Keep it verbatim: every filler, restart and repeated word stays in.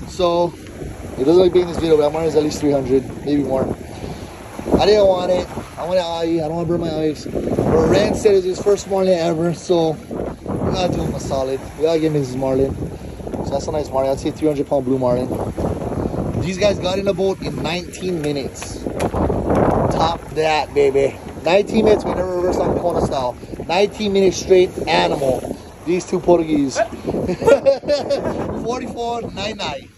So it doesn't look big in this video, but I'm running at least three hundred, maybe more. I didn't want it. I want an eye. I don't want to burn my eyes. But Rand said it's his first Marlin ever, so we gotta do him a solid. We gotta give him his Marlin. So that's a nice Marlin. I'd say three hundred pound blue Marlin. These guys got in the boat in nineteen minutes. Top that, baby. nineteen minutes. We never reverse on Kona style. nineteen minutes straight animal. These two Portuguese. forty-four ninety-nine.